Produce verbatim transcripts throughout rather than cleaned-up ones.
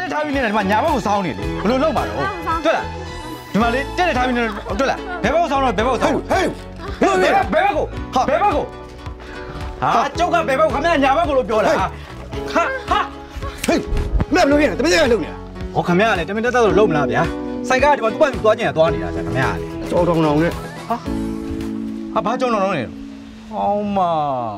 ထားပြီးနေတယ်ဒီမှာညာဘက်ကိုစောင်းနေလေဘယ်လိုလုပ်မှာတော့တွေ့လားဒီမှာလေတက်တက်ထားပြီးနေတွေ့လားဘယ်ဘက်ကိုစောင်းတော့ဘယ်ဘက်ကိုစောင်းဟေးဘယ်ဘက်ဘယ်ဘက်ကိုဟာဘယ်ဘက်ကိုဟာကျုပ်ကဘယ်ဘက်ကိုခမရညာဘက်ကိုလို့ပြောတာဟာဟာဟေးမင်းဘယ်လိုဖြစ်နေတမင်တက်လုံနေတာဟောခမရလေတမင်တက်တက်လို့လုံမလားဗျာစိုက်ကဒီမှာသူ့ဘက်သွားကျင်သွားနေတာခမရလေကြောက်တောင်တောင်နဲ့ဟာဟာဘာကြောက်တောင်တောင်နေဟောင်းမ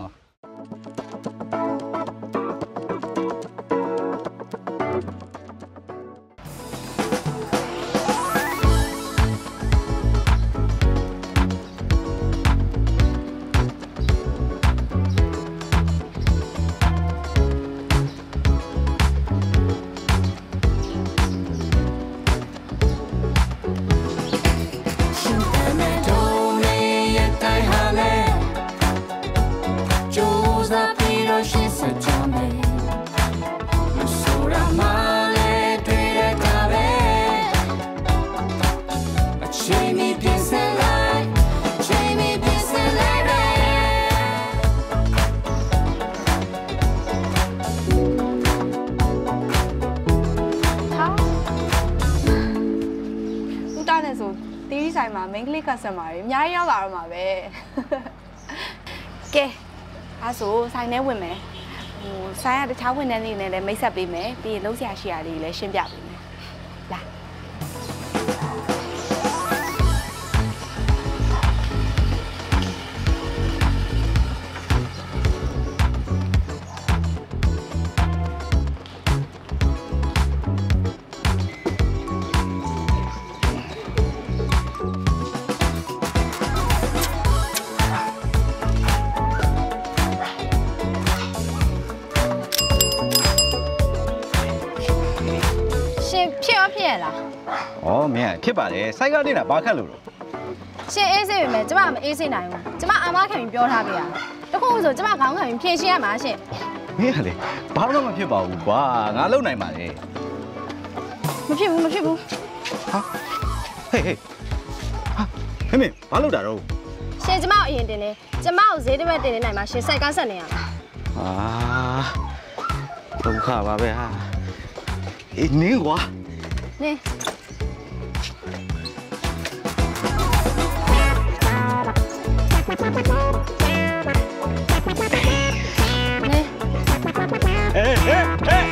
မင်းကလေးကစမှာအများကြီးရောက်လာတော့မှာပဲကဲအဲ့ဆိုဆိုင်ထဲဝင်မယ်ဟိုဆိုင်ရတခြားဝန်ထမ်းတွေနဲ့လည်းမိတ်ဆက်ပေးမယ်ပြီးရင်လုံးဆရာရှိရာလေးလည်းရှင်းပြပေးမယ်လာ哦，没，ဖြစ်ပါတယ်စိုက်ကနေတာဘာခက်လို့လို့ရှင်အေးစေးပဲကျမမအေးစေးနိုင်ဘူးကျမအာမခံပြီးပြောထားပေးရတခုဆိုကျမခေါင်းခံပြီးဖြည့်ရှင်းရမှာရှင်မင်းကလေဘာလို့မဖြစ်ပါဘူးကွာငါလုံနိုင်ပါလေမဖြစ်ဘူးမဖြစ်ဘူးဟာဟေးဟေးဟာဟေးမင်းဘာလုပ်တာတော့ရှင်ကျမအရင်တင်နေကျမကိုဈေးတစ်ဘက်တင်နေနိုင်မှာရှင်စိုက်ကဆက်နေရမှာဟာဒုက္ခပါပဲဟာအေးနင်းကွာနင်းHey, hey, hey!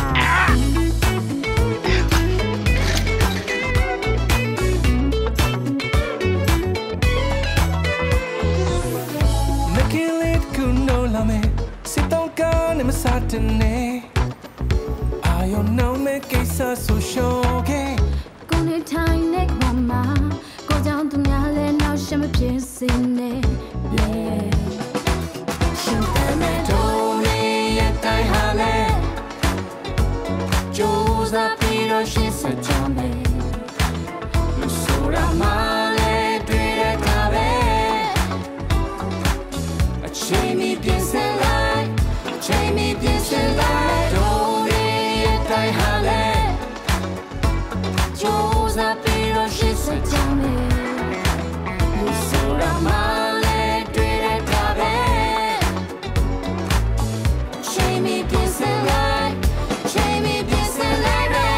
Nakilit ko no lame, sitong ka na masatane. Ayaw na may kaysa so shoke. Kung ni time nek mama, ko down to nyale now siya mapiyesine. Yeah. Josa piro she se chame Lusura male dire cabe A chemi piense lai Chemi piense lai Dori e tai hale Josa piro she se chame Lusura male dire cabe Chemi piense lai Chemi piense lai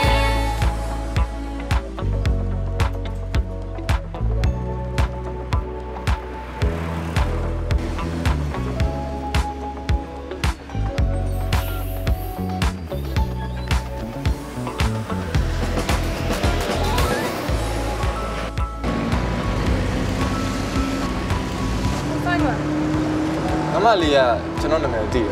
Mama Lia, yo no me metí.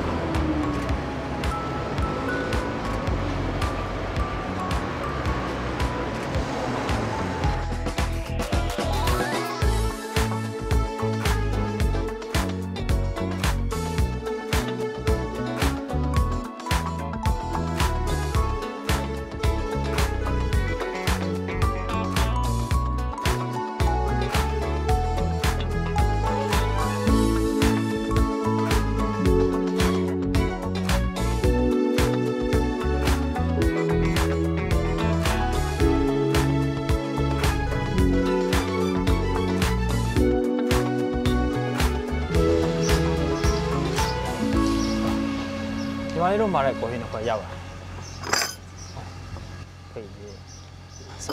Gimana lu marah kau ini kau jawab? ဖေးဆော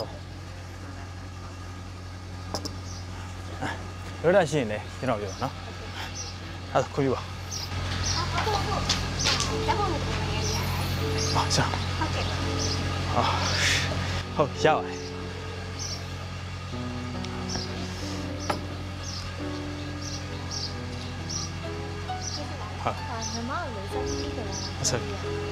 လောတာရှိရင်လေကျွန်တော်ပြောနော်အဲ့ဒါခွင့်ပြုပါဟာဆာဟုတ်ကဲ့ဟာဟုတ်ရပါတယ်ဟာမမလည်းစမ်းကြည့်တယ်လားဆက်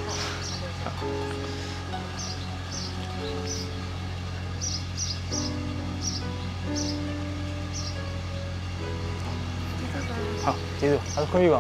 好，记住，还是可以吧？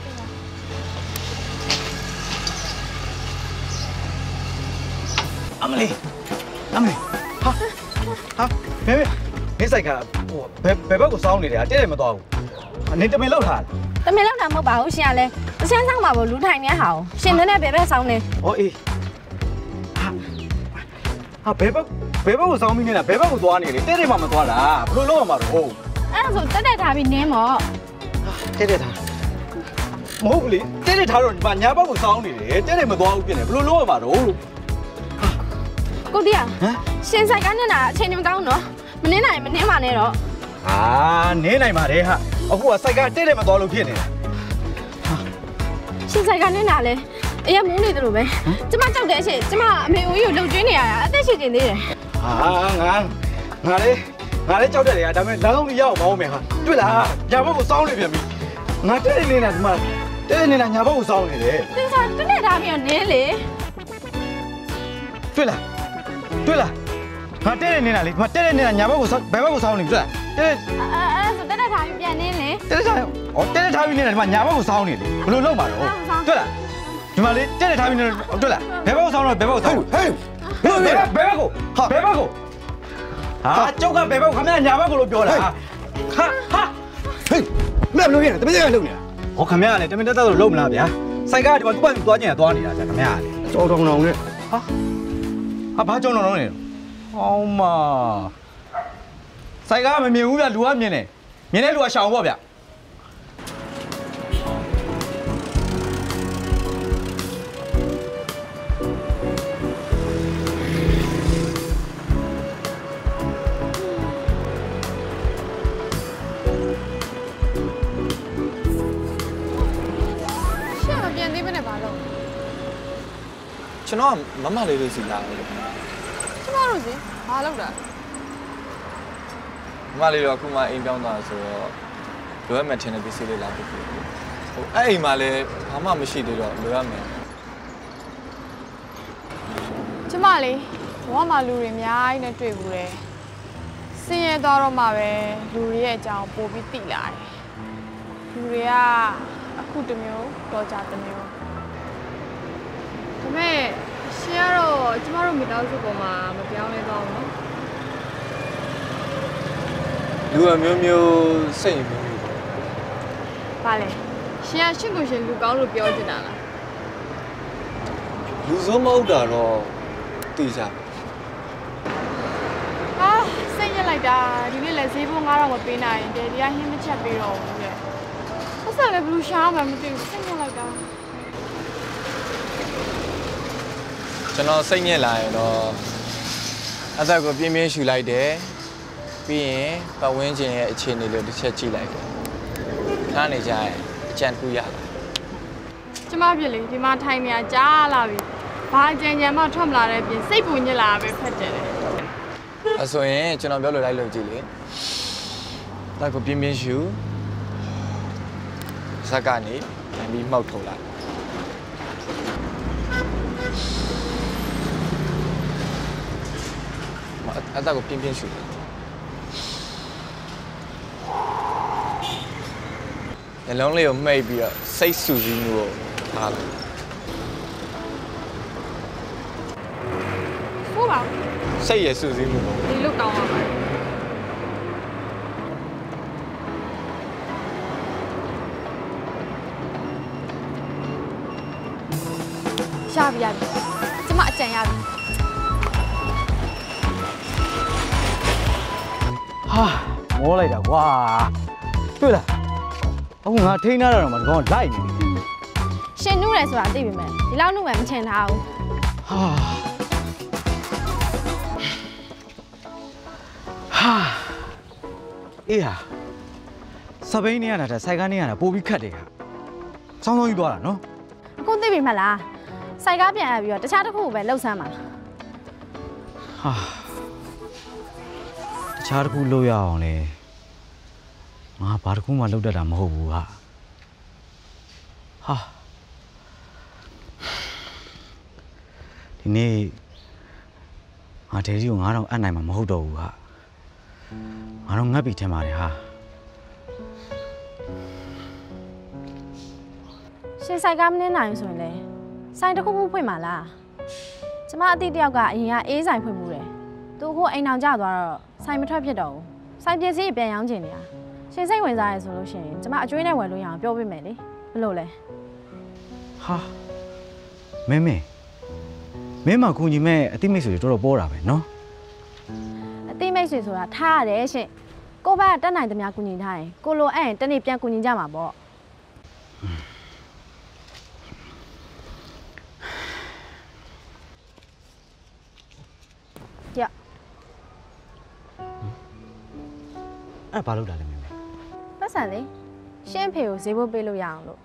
阿美丽，阿美丽，哈，哈，妹妹，你細個，我白白白個燒你哋啊，真係唔多。你都未撈下？ 都未撈下冇辦好先啊咧，我先生話冇滷太呢好，先等你白白燒你。 哦咦，哈，哈白白白白個燒面呢？白白個多呢？你真係冇咁多啦，不如撈嘛都。 အဲ့ဒါဆိုတက်တက်ထားပြီးနင်းမော်တက်တက်ထားမဟုတ်လေတက်တက်ထားတော့ဒီမှာညာဘက်ကိုစောင်းနေတယ်တက်တက်မသွားဘူးပြင်တယ်ဘယ်လိုလုပ်ရမှာတော့ကိုတီးဟမ်ရှင်ဆိုင်ကနဲ့နာအချိန်မကောင်းတော့မနင်းနိုင်မနင်းပါနဲ့တော့အာနင်းနိုင်ပါတယ်ဟာအခုကစိုက်ကတက်တက်မသွားလို့ဖြစ်နေတယ်ရှင်ဆိုင်ကနဲ့နာလေအရင်မူးနေတယ်လို့ပဲကျမကြောက်တဲ့အချိန်ကျမအမေဦးကြီးကိုလှုပ်ကျွေးနေရတာအသက်ရှင်နေသေးတယ်ဟာငါငါလေငါလည်းကြောက်တယ်လေဒါပေမဲ့လမ်းလုံးကြီးရအောင်မအောင်မယ်ဟာတွေ့လားညာဘက်ကိုစောင်းနေပြန်ပြီငါတဲ့နေနေတာဒီမှာတဲ့နေတာညာဘက်ကိုစောင်းနေတယ်သင်္စားတက်တက်ထားပြီးတော့နင်းလေတွေ့လားတွေ့လားငါတဲ့နေတာလေဒီမှာတဲ့နေတာညာဘက်ကိုဘယ်ဘက်ကိုစောင်းနေပြီတွေ့လားတဲ့အဲအဲဆိုတက်တက်ထားပြီးပြန်နင်းလေတဲ့ထားဩတဲ့ထားပြီးနေတာဒီမှာညာဘက်ကိုစောင်းနေလေဘယ်လိုလုပ်မှာတော့တွေ့လားဒီမှာလေတဲ့ထားပြီးနေတွေ့လားဘယ်ဘက်ကိုစောင်းတော့ဘယ်ဘက်ကိုစောင်းဟေးဘယ်ဘက်ဘယ်ဘက်ကိုဟာဘယ်ဘက်ကိုဟာကျောက်ကဘယ်ဘက်ခမညာဘက်ကိုလို့ပြောတာဟာဟာဟေးမင်းဘယ်လိုဖြစ်လဲတမင်တက်လုံနေတာဟောခမရလည်းတမင်တက်တက်လို့လုံးမလားဗျာစိုက်ကဒီမှာသူ့ဘာသူသွားကျင်သွားနေတာဗျာခမရလည်းကြောက်တောင်တောင်နဲ့ဟာဟာဘာကြောင်တောင်တောင်နေဟောမစိုက်ကမမြင်ဘူးဗျာလူကမြင်တယ်မြင်တဲ့လူကရှောင်ပေါ့ဗျာကျွန်တော်ကမမလေးလေးစီလာတယ်ကျမတို့စီဘာလုပ်တာမမလေးတော့အခုမှအိမ်ပြောင်းသွားဆိုတော့လိုရမယ်ထင်တဲ့ပစ္စည်းလေးလာပြီဟိုအဲ့အိမ်မှာလည်းဘာမှမရှိသေးတော့လိုရမယ်ကျမလေးဘဝမှာလူတွေအများကြီးနဲ့တွေ့ဘူးတယ်ဆင်းရဲသွားတော့မှပဲလူတွေရဲ့အကြောင်းပို့ပြီးသိလာတယ်လူတွေကအခုတစ်မျိုးတော့ကြတစ်မျိုးဒါပေမဲ့ရှင်ကတော့ကျမတို့မိသားစုပေါ်မှာမပြောင်းလဲတော့ဘူးနော်လူအမျိုးမျိုးစိတ်မျိုးမျိုးပါလေရှင်ကရှင်ကိုရှင်လူကောင်းလို့ပြောချင်တာလားလူစိုးမဟုတ်တာတော့သိကြဟာစိတ်ညစ်လိုက်တာဒီနေ့လည်းဈေးဘုံငါးတော့မပေးနိုင်ရင်တယ်ဒီကဟင်းမချက်ပေးတော့ဘူးလေဟုတ်ဆက်လည်းဘလူးရှားမှမသိဘူးစိတ်ညစ်လိုက်တာကျွန်တော်စိတ်ညစ်လာရင်တော့အသက်ကိုပြင်းပြင်းရှူလိုက်တယ်ပြီးရင်ပတ်ဝန်းကျင်ရဲ့အခြေအနေလေးတစ်ချက်ကြည့်လိုက်တယ်ခါနေကြရင်အကြံတူရလာကျမပြလေဒီမှာထိုင်နေရကြားလာပြီဘာကြံကြံမှထွက်မလာတဲ့ပြင်စိတ်ပူညစ်လာပဲဖက်တယ်လေအဲဆိုရင်ကျွန်တော်ပြောလို့လိုက်လို့ကြည့်လေတက်ကိုပြင်းပြင်းရှူစက်ကနေပြန်ပြီးမှောက်ထုတ်လိုက်အတက်ကိုပြင်းပြင်းရှူတယ်နှလုံးလေးကိုမှိတ်ပြီးတော့စိတ်ဆူစည်းမှုကိုထားလိုက်ဟုတ်ပါစိတ်ရဆူစည်းမှုကိုဒီလိုကောင်းပါပါရှာပြရပြီကျမအကြံရပြီဟာမောလိုက်တာကွာတွေ့လားအခုငါထိန်းထားတာတော့မှဒီကောင်လိုက်နေပြီရှင်နုတယ်ဆိုတာသိပြီမဲ့ဒီလောက်နုမယ်မထင်ထားဘူးဟာ哈，哎呀，十八年了，这晒干年了，不必看这个，相当于多了喏。 我这边没啦，晒干变哎哟，这下这苦呗，老三嘛。 哈，这下这苦老要嘞，啊，把这苦嘛老得咱们好不哈？哈，ဒီနေ့ငါဒေဒီကိုငါတော့အပ်နိုင်မှာမဟုတ်တော့ဘူးဟာငါတော့ငတ်ပြီထင်ပါတယ်ဟာရှင်ဆိုင်ကားမနေနိုင်ဆိုရင်လေဆိုင်တစ်ခုခုဖွင့်မှာလားကျမအတိတယောက်ကအရင်ကအေးဆိုင်ဖွင့်မှုတယ်သူအခုအိမ်အောင်ကျသွားတော့ဆိုင်မထွက်ဖြစ်တော့ဘူးဆိုင်ပစ္စည်းပြန်ရောင်းချင်နေတာရှင်စိတ်ဝင်စားရဆိုလို့ရှိရင်ကျမအကျွေးနဲ့ဝယ်လို့ရအောင်ပြောပေးမယ်လေဘယ်လိုလဲဟာမင်းမင်းမင်းမကူညီမဲ့အတိမိတ်ဆွေတွေတော်တော်ပေါ်တာပဲနော်အတိမိတ်ဆွေဆိုတာထားရတယ်ရှင်ကိုဘကတက်နိုင်သမျှကူညီထားရင်ကိုလိုအဲ့ရင်တနေ့ပြန်ကူညီကြမှာပေါ့ကြအဲ့ဘာလုပ်တာလဲမင်းမင်းပတ်စံလေရှင်းဖေကိုဈေးဖို့ပေးလို့ရအောင်လို့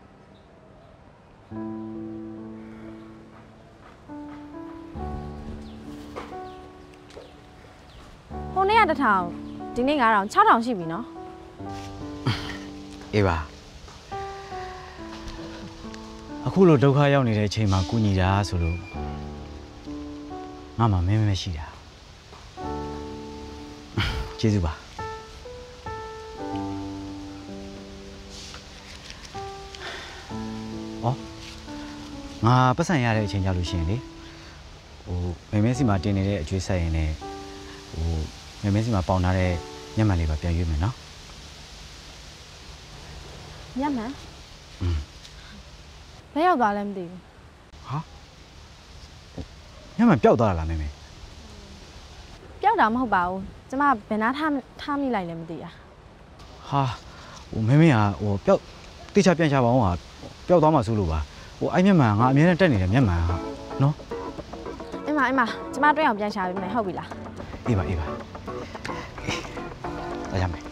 ဟိုနေ့ကတစ်ထောင်ဒီနေ့ငါးထောင်ခြောက်ထောင်ရှိပြီနော်အေးပါအခုလိုဒုက္ခရောက်နေတဲ့အချိန်မှာကုညီတာဆိုလို့ငါမှမင်းမမရှိတာကျေးဇူးပါဩငါပတ်စံရတဲ့အချိန်ကြလို့ရှိရင်လေဟိုမင်းမစီမှာတင်နေတဲ့အကျွေးဆက်ရင်လည်းဟိုမင်းမစီမှာပေါင်ထားတဲ့ညက်မှန်လေးပါပြန်ရွေးမယ်နော်ညက်မှန်อืมဘယ်ရောက်သွားလဲမသိဘူးဟာညက်မှန်ပျောက်သွားတာလားမင်းမင်းပျောက်တာမဟုတ်ပါဘူးကျမဘယ်နာထားထားမိလိုက်လဲမသိတာဟာဟိုမင်းမင်းကဟိုပျောက်တိကျပြန်ချပါအောင်ဟာပျောက်သွားမှဆိုလို့ပါဟိုအဲ့မျက်မှန်ငါအမြဲတမ်းတက်နေတဲ့မျက်မှန်ဟာနော်အင်းမအင်းမကျမတွေ့အောင်ပြန်ရှာပေးမယ်ဟုတ်ပြီလားအေးပါအေးပါအေးဒါကြမယ်